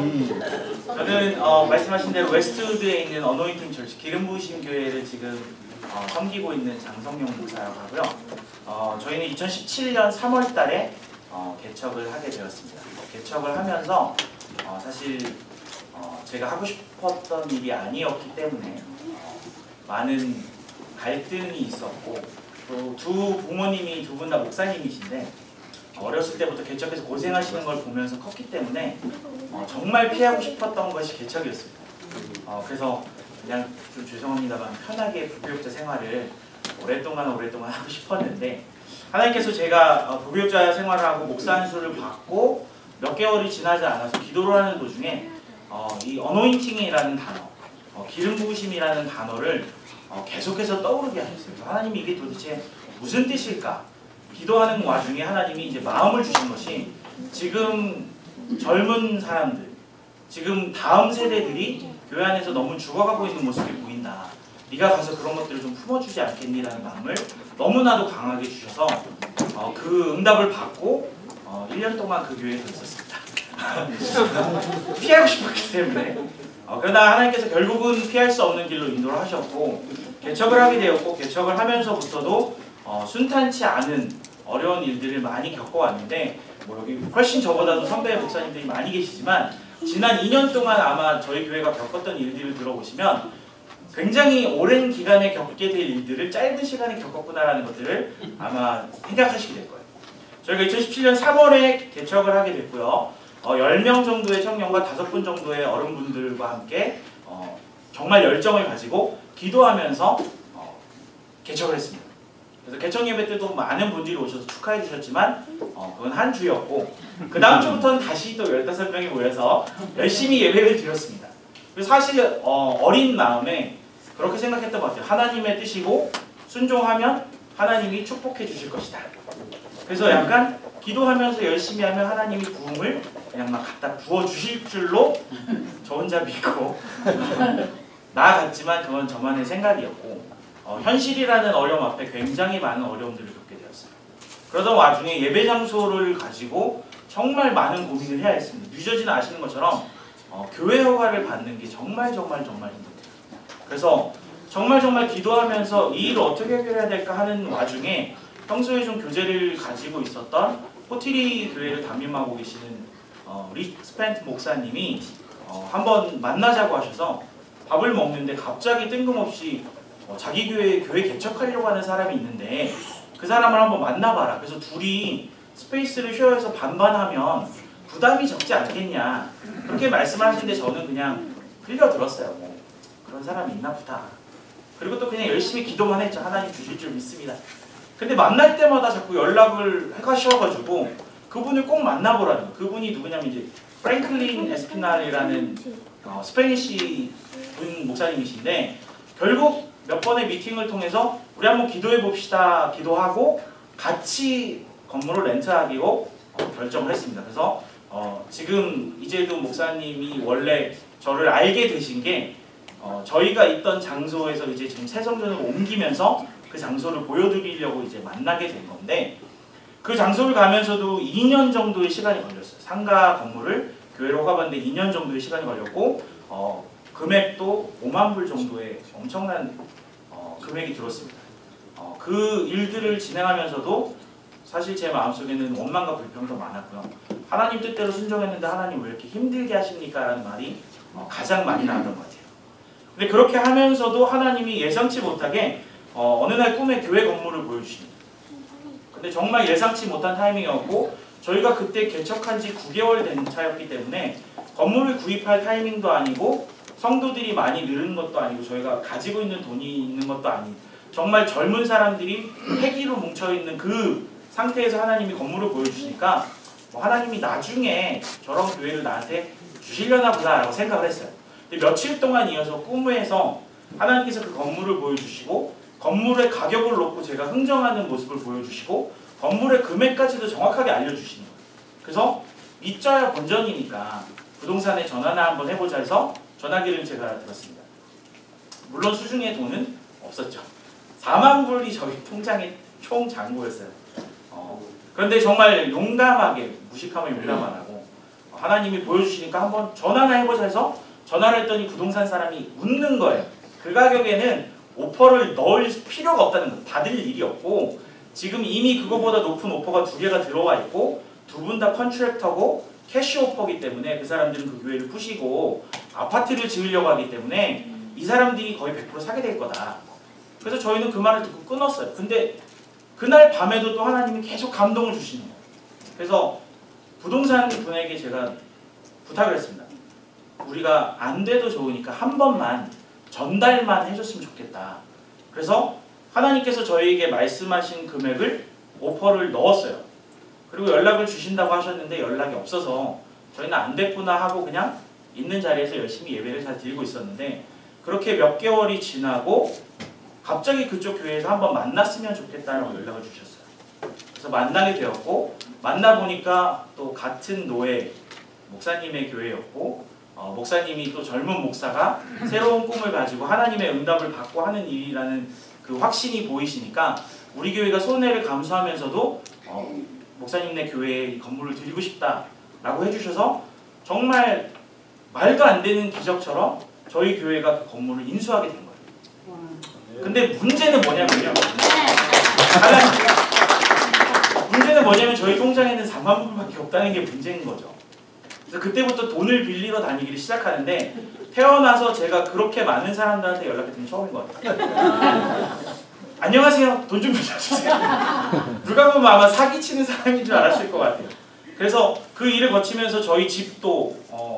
저는 말씀하신 대로 웨스트우드에 있는 어노인팅 철치 기름 부으심 교회를 지금 섬기고 있는 장성용 목사라고 하고요. 저희는 2017년 3월 달에 개척을 하게 되었습니다. 개척을 하면서 사실 제가 하고 싶었던 일이 아니었기 때문에 많은 갈등이 있었고, 또 두 부모님이 두 분 다 목사님이신데 어렸을 때부터 개척해서 고생하시는 걸 보면서 컸기 때문에 정말 피하고 싶었던 것이 개척이었습니다. 그래서 그냥 좀 죄송합니다만 편하게 부교육자 생활을 오랫동안 하고 싶었는데, 하나님께서 제가 부교육자 생활을 하고 목사 안수를 받고 몇 개월이 지나지 않아서 기도를 하는 도중에 이 어노인팅이라는 단어, 기름 부으심이라는 단어를 계속해서 떠오르게 하셨어요. 그래서 하나님이 이게 도대체 무슨 뜻일까? 기도하는 와중에 하나님이 이제 마음을 주신 것이, 지금 젊은 사람들, 지금 다음 세대들이 교회 안에서 너무 죽어가고 있는 모습이 보인다. 네가 가서 그런 것들을 좀 품어주지 않겠니라는 마음을 너무나도 강하게 주셔서 그 응답을 받고 1년 동안 그 교회에 있었습니다. 피하고 싶었기 때문에. 그러나 하나님께서 결국은 피할 수 없는 길로 인도를 하셨고 개척을 하게 되었고, 개척을 하면서부터도 순탄치 않은 어려운 일들을 많이 겪어왔는데, 뭐 여기 훨씬 저보다도 선배 목사님들이 많이 계시지만 지난 2년 동안 아마 저희 교회가 겪었던 일들을 들어보시면 굉장히 오랜 기간에 겪게 될 일들을 짧은 시간에 겪었구나라는 것들을 아마 생각하시게 될 거예요. 저희가 2017년 3월에 개척을 하게 됐고요. 10명 정도의 청년과 5분 정도의 어른분들과 함께 정말 열정을 가지고 기도하면서 개척을 했습니다. 그래서 개척 예배 때도 많은 분들이 오셔서 축하해 주셨지만 그건 한 주였고, 그 다음 주부터는 다시 또 15명이 모여서 열심히 예배를 드렸습니다. 그래서 사실 어린 마음에 그렇게 생각했던 것 같아요. 하나님의 뜻이고 순종하면 하나님이 축복해 주실 것이다. 그래서 약간 기도하면서 열심히 하면 하나님이 부흥을 그냥 막 갖다 부어주실 줄로 저 혼자 믿고 나아갔지만 그건 저만의 생각이었고, 현실이라는 어려움 앞에 굉장히 많은 어려움들을 겪게 되었어요. 그러던 와중에 예배 장소를 가지고 정말 많은 고민을 해야 했습니다. 뉴저지는 아시는 것처럼 교회 허가를 받는 게 정말 힘들어요. 그래서 정말 기도하면서 이 일을 어떻게 해결해야 될까 하는 와중에 평소에 좀 교제를 가지고 있었던 포티리 교회를 담임하고 계시는 릭 스펜트 목사님이 한번 만나자고 하셔서 밥을 먹는데 갑자기 뜬금없이 자기 교회 개척하려고 하는 사람이 있는데 그 사람을 한번 만나봐라. 그래서 둘이 스페이스를 쉐어해서 반반하면 부담이 적지 않겠냐, 그렇게 말씀을 하시는데 저는 그냥 흘려들었어요. 뭐 그런 사람이 있나 보다. 그리고 또 그냥 열심히 기도만 했죠. 하나님 주실 줄 믿습니다. 근데 만날 때마다 자꾸 연락을 해가셔가지고 그분을 꼭 만나보라는 거예요. 그분이 누구냐면 이제 프랭클린 에스피날이라는 스페니시 분 목사님이신데, 결국 몇 번의 미팅을 통해서 우리 한번 기도해 봅시다 기도하고 같이 건물을 렌트하기로 결정을 했습니다. 그래서 지금 이재도 목사님이 원래 저를 알게 되신 게 저희가 있던 장소에서 이제 지금 새성전으로 옮기면서 그 장소를 보여드리려고 이제 만나게 된 건데, 그 장소를 가면서도 2년 정도의 시간이 걸렸어요. 상가 건물을 교회로 허가받는데 2년 정도의 시간이 걸렸고 금액도 5만 불 정도의 엄청난 금액이 들었습니다. 그 일들을 진행하면서도 사실 제 마음속에는 원망과 불평도 많았고요. 하나님 뜻대로 순종했는데 하나님 왜 이렇게 힘들게 하십니까? 라는 말이 가장 많이 나왔던 것 같아요. 근데 그렇게 하면서도 하나님이 예상치 못하게 어느 날 꿈에 교회 건물을 보여주십니다. 근데 정말 예상치 못한 타이밍이었고, 저희가 그때 개척한 지 9개월 된 차였기 때문에 건물을 구입할 타이밍도 아니고 성도들이 많이 늘은 것도 아니고 저희가 가지고 있는 돈이 있는 것도 아닌 정말 젊은 사람들이 패기로 뭉쳐있는 그 상태에서 하나님이 건물을 보여주시니까 하나님이 나중에 저런 교회를 나한테 주시려나 보다 라고 생각을 했어요. 근데 며칠 동안 이어서 꿈에서 하나님께서 그 건물을 보여주시고 건물의 가격을 놓고 제가 흥정하는 모습을 보여주시고 건물의 금액까지도 정확하게 알려주시는 거예요. 그래서 믿자야 본전이니까 부동산에 전화나 한번 해보자 해서 전화기를 제가 들었습니다. 물론 수중에 돈은 없었죠. 4만 불이 저희 통장에 총 잔고였어요. 그런데 정말 용감하게, 무식하면 용감 안 하고 하나님이 보여주시니까 한번 전화나 해보자 해서 전화를 했더니 부동산 사람이 웃는 거예요. 그 가격에는 오퍼를 넣을 필요가 없다는 거예요. 받을 일이 없고 지금 이미 그거보다 높은 오퍼가 2개가 들어와 있고 두 분 다 컨트랙터고 캐시 오퍼기 때문에 그 사람들은 그 교회를 푸시고 아파트를 지으려고 하기 때문에 이 사람들이 거의 100% 사게 될 거다. 그래서 저희는 그 말을 듣고 끊었어요. 근데 그날 밤에도 또 하나님이 계속 감동을 주시는 거예요. 그래서 부동산 분에게 제가 부탁을 했습니다. 우리가 안 돼도 좋으니까 한 번만 전달만 해줬으면 좋겠다. 그래서 하나님께서 저희에게 말씀하신 금액을 오퍼를 넣었어요. 그리고 연락을 주신다고 하셨는데 연락이 없어서 저희는 안 됐구나 하고 그냥 있는 자리에서 열심히 예배를 잘 드리고 있었는데 그렇게 몇 개월이 지나고 갑자기 그쪽 교회에서 한번 만났으면 좋겠다라고 연락을 주셨어요. 그래서 만나게 되었고 만나보니까 또 같은 노예 목사님의 교회였고 목사님이 또 젊은 목사가 새로운 꿈을 가지고 하나님의 응답을 받고 하는 일이라는 그 확신이 보이시니까 우리 교회가 손해를 감수하면서도 목사님네 교회에 건물을 드리고 싶다라고 해주셔서 정말 말도 안 되는 기적처럼 저희 교회가 그 건물을 인수하게 된 거예요. 근데 문제는 뭐냐면요. 문제는 뭐냐면 저희 통장에는 4만 불밖에 없다는 게 문제인 거죠. 그래서 그때부터 돈을 빌리러 다니기를 시작하는데 태어나서 제가 그렇게 많은 사람들한테 연락했던 게 처음인 것 같아요. 안녕하세요. 돈 좀 빌려주세요. 누가 보면 아마 사기치는 사람인 줄 알았을 것 같아요. 그래서 그 일을 거치면서 저희 집도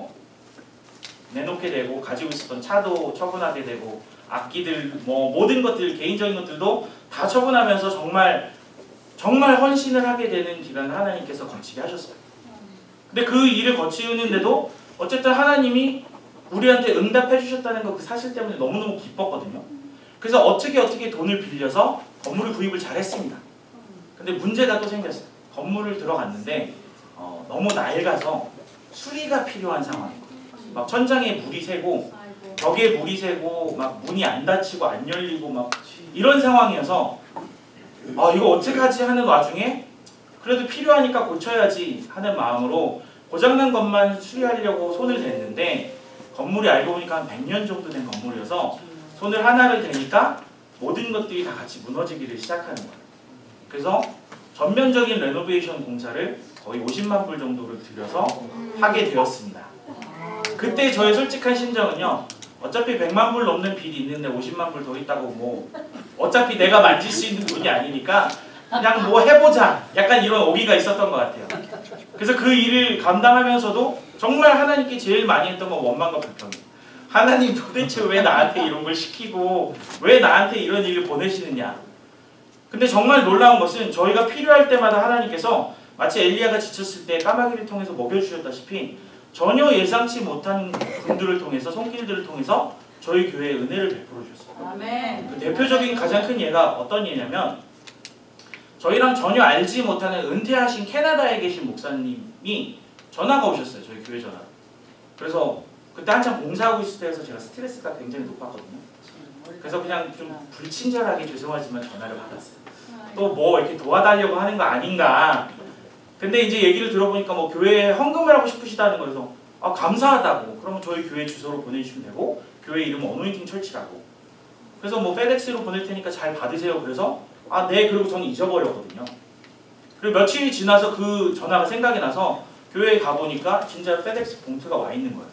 내놓게 되고 가지고 있었던 차도 처분하게 되고 악기들 뭐 모든 것들 개인적인 것들도 다 처분하면서 정말 헌신을 하게 되는 기간을 하나님께서 거치게 하셨어요. 근데 그 일을 거치는데도 어쨌든 하나님이 우리한테 응답해 주셨다는 그 사실 때문에 너무너무 기뻤거든요. 그래서 어떻게 돈을 빌려서 건물을 구입을 잘했습니다. 근데 문제가 또 생겼어요. 건물을 들어갔는데 너무 낡아서 수리가 필요한 상황이에요. 막 천장에 물이 새고 벽에 물이 새고 막 문이 안 닫히고 안 열리고 막 이런 상황이어서 이거 어떡하지 하는 와중에 그래도 필요하니까 고쳐야지 하는 마음으로 고장난 것만 수리하려고 손을 댔는데 건물이 알고 보니까 한 100년 정도 된 건물이어서 손을 하나를 대니까 모든 것들이 다 같이 무너지기를 시작하는 거예요. 그래서 전면적인 레노베이션 공사를 거의 50만 불 정도를 들여서 하게 되었습니다. 그때 저의 솔직한 심정은요. 어차피 100만 불 넘는 빚이 있는데 50만 불 더 있다고 뭐 어차피 내가 만질 수 있는 돈이 아니니까 그냥 뭐 해보자 약간 이런 오기가 있었던 것 같아요. 그래서 그 일을 감당하면서도 정말 하나님께 제일 많이 했던 건 원망과 불평이에요. 하나님 도대체 왜 나한테 이런 걸 시키고 왜 나한테 이런 일을 보내시느냐. 근데 정말 놀라운 것은 저희가 필요할 때마다 하나님께서 마치 엘리야가 지쳤을 때 까마귀를 통해서 먹여주셨다시피 전혀 예상치 못한 분들을 통해서 손길들을 통해서 저희 교회에 은혜를 베풀어 주셨어요. 아멘. 그 대표적인 가장 큰 예가 어떤 예냐면 저희랑 전혀 알지 못하는 은퇴하신 캐나다에 계신 목사님이 전화가 오셨어요. 저희 교회 전화. 그래서 그때 한참 공사하고 있을 때여서 제가 스트레스가 굉장히 높았거든요. 그래서 그냥 좀 불친절하게 죄송하지만 전화를 받았어요. 또 뭐 이렇게 도와달라고 하는 거 아닌가. 근데 이제 얘기를 들어보니까 뭐 교회에 헌금을 하고 싶으시다는 거여서 감사하다고. 그러면 저희 교회 주소로 보내주시면 되고 교회 이름은 어노인팅 철치라고. 그래서 뭐 페덱스로 보낼 테니까 잘 받으세요. 그래서 네. 그리고 저는 잊어버렸거든요. 그리고 며칠이 지나서 그 전화가 생각이 나서 교회에 가보니까 진짜 페덱스 봉투가 와 있는 거예요.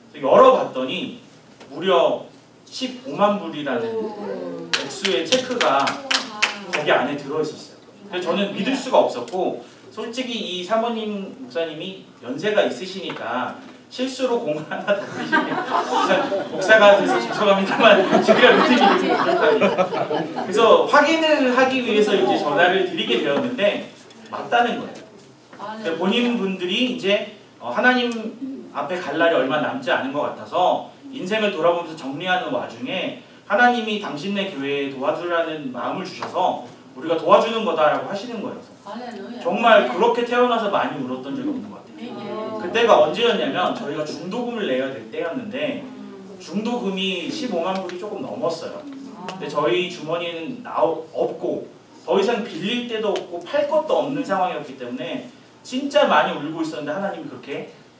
열어봤더니 무려 15만 불이라는 액수의 체크가 거기 안에 들어있었어요. 그래서 저는 믿을 수가 없었고 솔직히 이 사모님 목사님이 연세가 있으시니까 실수로 공을 하나 더 드시면 목사가 돼서 죄송합니다만 제가 루틴이 부족하니까 그래서 확인을 하기 위해서 이제 전화를 드리게 되었는데 맞다는 거예요. 본인 분들이 이제 하나님 앞에 갈 날이 얼마 남지 않은 것 같아서 인생을 돌아보면서 정리하는 와중에 하나님이 당신네 교회에 도와주라는 마음을 주셔서 우리가 도와주는 거다라고 하시는 거예요. 정말 그렇게 태어나서 많이 울었던 적이 없는 것 같아요. 그때가 언제였냐면 저희가 중도금을 내야 될 때였는데 중도금이 15만 불이 조금 넘었어요. 근데 저희 주머니에는 없고 더 이상 빌릴 데도 없고 팔 것도 없는 상황이었기 때문에 진짜 많이 울고 있었는데 하나님이 그렇게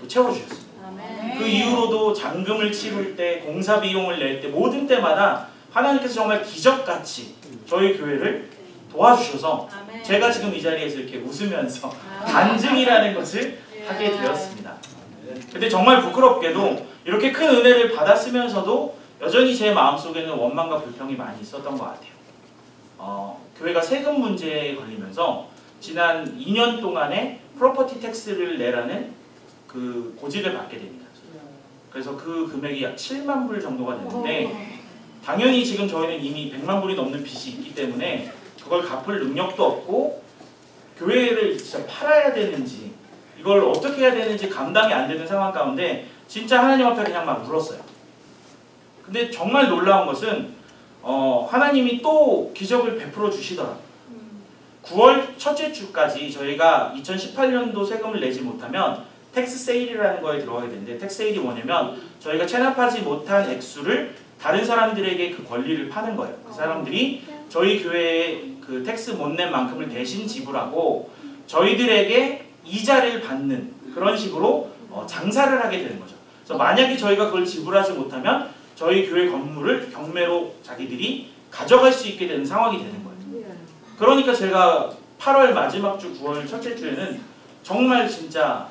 또 채워주셨습니다. 그 이후로도 잔금을 치를 때, 공사 비용을 낼 때, 모든 때마다 하나님께서 정말 기적같이 저희 교회를 도와주셔서 제가 지금 이 자리에서 이렇게 웃으면서 간증이라는 것을 하게 되었습니다. 근데 정말 부끄럽게도 이렇게 큰 은혜를 받았으면서도 여전히 제 마음속에는 원망과 불평이 많이 있었던 것 같아요. 교회가 세금 문제에 걸리면서 지난 2년 동안에 프로퍼티 텍스를 내라는 그 고지를 받게 됩니다. 그래서 그 금액이 약 7만 불 정도가 되는데 당연히 지금 저희는 이미 100만 불이 넘는 빚이 있기 때문에 그걸 갚을 능력도 없고 교회를 진짜 팔아야 되는지 이걸 어떻게 해야 되는지 감당이 안 되는 상황 가운데 진짜 하나님 앞에 그냥 막 울었어요. 근데 정말 놀라운 것은 하나님이 또 기적을 베풀어 주시더라고요. 9월 첫째 주까지 저희가 2018년도 세금을 내지 못하면 텍스 세일이라는 거에 들어가게 되는데 텍스 세일이 뭐냐면 저희가 체납하지 못한 액수를 다른 사람들에게 그 권리를 파는 거예요. 그 사람들이 저희 교회에 그 텍스 못 낸 만큼을 대신 지불하고 저희들에게 이자를 받는 그런 식으로 장사를 하게 되는 거죠. 그래서 만약에 저희가 그걸 지불하지 못하면 저희 교회 건물을 경매로 자기들이 가져갈 수 있게 되는 상황이 되는 거예요. 그러니까 제가 8월 마지막 주 9월 첫째 주에는 정말 진짜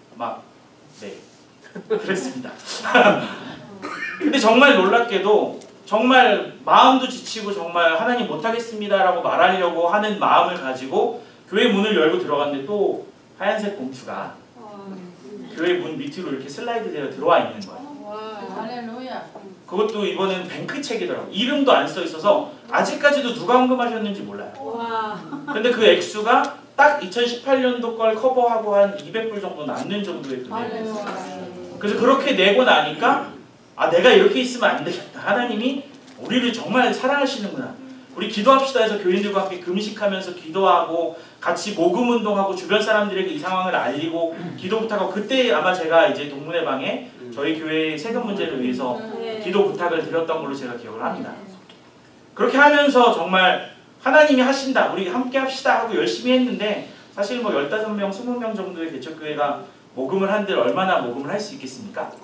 그랬습니다. 근데 정말 놀랍게도 정말 마음도 지치고 정말 하나님 못하겠습니다라고 말하려고 하는 마음을 가지고 교회 문을 열고 들어갔는데 또 하얀색 봉투가 교회 문 밑으로 이렇게 슬라이드 되어 들어와 있는 거예요. 할렐루야. 그것도 이번엔 뱅크 책이더라고요. 이름도 안 써 있어서 아직까지도 누가 헌금하셨는지 몰라요. 근데 그 액수가 딱 2018년도 걸 커버하고 한 200불 정도 남는 정도의 금액이었어요. 그래서 그렇게 내고 나니까 내가 이렇게 있으면 안 되겠다. 하나님이 우리를 정말 사랑하시는구나. 우리 기도합시다 해서 교인들과 함께 금식하면서 기도하고 같이 모금운동하고 주변 사람들에게 이 상황을 알리고 기도 부탁하고 그때 아마 제가 이제 동문회 방에 저희 교회의 세금 문제를 위해서 기도 부탁을 드렸던 걸로 제가 기억을 합니다. 그렇게 하면서 정말 하나님이 하신다. 우리 함께 합시다 하고 열심히 했는데 사실 뭐 15명, 20명 정도의 개척교회가 모금을 한들 얼마나 모금을 할 수 있겠습니까?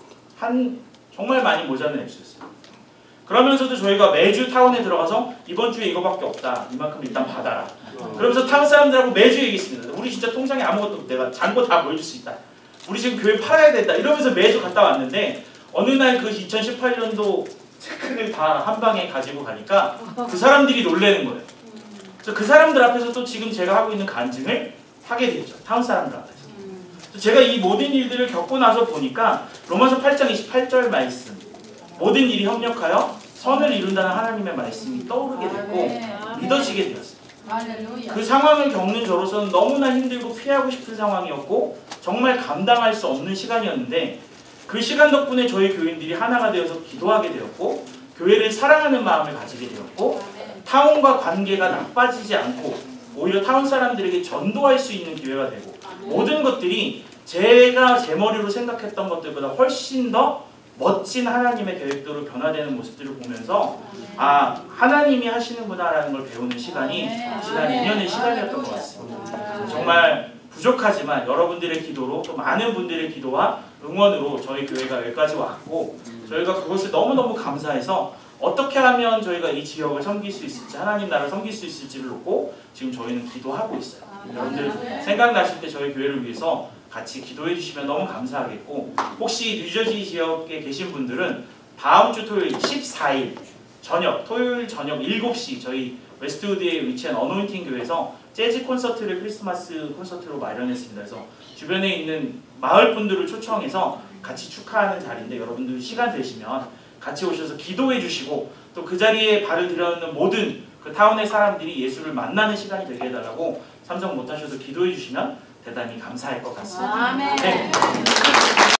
정말 많이 모자른 액수였어요. 그러면서도 저희가 매주 타운에 들어가서 이번 주에 이거밖에 없다. 이만큼 일단 받아라. 그러면서 타운 사람들하고 매주 얘기했습니다. 우리 진짜 통장에 아무것도 내가 잔고 다 보여줄 수 있다. 우리 지금 교회 팔아야 된다. 이러면서 매주 갔다 왔는데 어느 날 그 2018년도 체크를 다 한 방에 가지고 가니까 그 사람들이 놀라는 거예요. 그래서 그 사람들 앞에서 또 지금 제가 하고 있는 간증을 하게 되죠. 타운 사람들 앞에서. 제가 이 모든 일들을 겪고 나서 보니까 로마서 8장 28절 말씀 모든 일이 협력하여 선을 이룬다는 하나님의 말씀이 떠오르게 됐고 믿어지게 되었어요. 그 상황을 겪는 저로서는 너무나 힘들고 피하고 싶은 상황이었고 정말 감당할 수 없는 시간이었는데 그 시간 덕분에 저희 교인들이 하나가 되어서 기도하게 되었고 교회를 사랑하는 마음을 가지게 되었고 타운과 관계가 나빠지지 않고 오히려 타운 사람들에게 전도할 수 있는 기회가 되고 모든 것들이 제가 제 머리로 생각했던 것들보다 훨씬 더 멋진 하나님의 계획대로 변화되는 모습들을 보면서 하나님이 하시는구나라는 걸 배우는 시간이 지난 2년의 시간이었던 것 같습니다. 정말 부족하지만 여러분들의 기도로 또 많은 분들의 기도와 응원으로 저희 교회가 여기까지 왔고 저희가 그것을 너무너무 감사해서 어떻게 하면 저희가 이 지역을 섬길 수 있을지 하나님 나라를 섬길 수 있을지를 놓고 지금 저희는 기도하고 있어요. 여러분들 생각나실 때 저희 교회를 위해서 같이 기도해 주시면 너무 감사하겠고 혹시 뉴저지 지역에 계신 분들은 다음 주 토요일 14일 토요일 저녁 7시 저희 웨스트우드에 위치한 어노인팅 교회에서 재즈 콘서트를 크리스마스 콘서트로 마련했습니다. 그래서 주변에 있는 마을 분들을 초청해서 같이 축하하는 자리인데 여러분들 시간 되시면 같이 오셔서 기도해 주시고 또 그 자리에 발을 들여놓는 모든 그 타운의 사람들이 예수를 만나는 시간이 되게 해달라고 참석 못하셔도 기도해 주시면 대단히 감사할 것 같습니다. 아멘. 네.